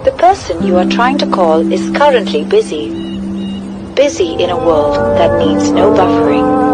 The person you are trying to call is currently busy. Busy in a world that needs no buffering.